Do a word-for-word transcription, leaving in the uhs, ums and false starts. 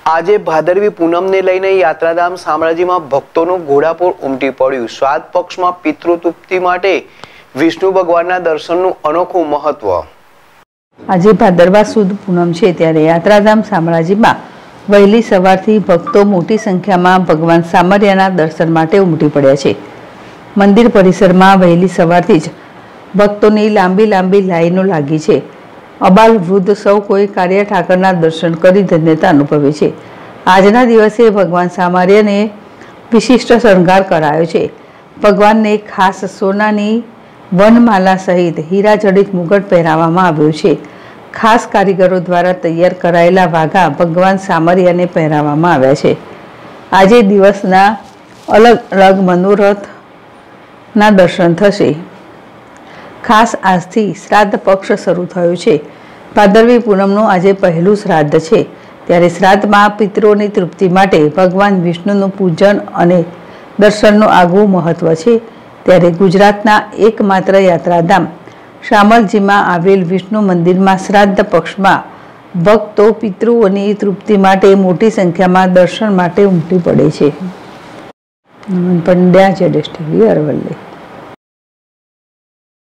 આજે ભાદરવી પૂનમને લઈને યાત્રાધામ શામળાજીમાં ભક્તોનું ઘોડાપૂર ઉમટી પડ્યું। શ્રાદ્ધ પક્ષમાં પિતૃ તૃપ્તિ માટે વિષ્ણુ ભગવાનના દર્શનનું અનોખું મહત્વ। આજે ભાદરવા સુદ પૂનમ છે ત્યારે યાત્રાધામ શામળાજીમાં વહેલી સવારથી ભક્તો મોટી સંખ્યામાં ભગવાન સામરિયાના દર્શન માટે ઉમટી પડ્યા છે। મંદિર પરિસરમાં વહેલી સવારથી જ ભક્તોની લાંબી લાંબી લાઈનો લાગી છે। અબાલ વૃદ્ધ સૌ કોઈ કાળિયા ઠાકરના દર્શન કરી ધન્યતા અનુભવે છે। આજના દિવસે ભગવાન સામરિયાને વિશિષ્ટ શણગાર કરાયો છે। ભગવાનને ખાસ સોનાની વનમાલા સહિત હીરા જડિત મુગટ પહેરાવવામાં આવ્યો છે। ખાસ કારીગરો દ્વારા તૈયાર કરાયેલા વાઘા ભગવાન સામરિયાને પહેરાવવામાં આવ્યા છે। આજે દિવસના અલગ અલગ મનોરથના દર્શન થશે। ખાસ આજથી શ્રાદ્ધ પક્ષ શરૂ થયો છે। ભાદરવી પૂનમનું આજે પહેલું શ્રાદ્ધ છે ત્યારે શ્રાદ્ધમાં પિતૃઓની તૃપ્તિ માટે ભગવાન વિષ્ણુનું પૂજન અને દર્શનનું આગવું મહત્વ છે। ત્યારે ગુજરાતના એકમાત્ર યાત્રાધામ શામળાજીમાં આવેલ વિષ્ણુ મંદિરમાં શ્રાદ્ધ પક્ષમાં ભક્તો પિતૃઓની તૃપ્તિ માટે મોટી સંખ્યામાં દર્શન માટે ઉમટી પડે છે। નમન પંડ્યા, જેડેશ ટીવી, અરવલ્લી।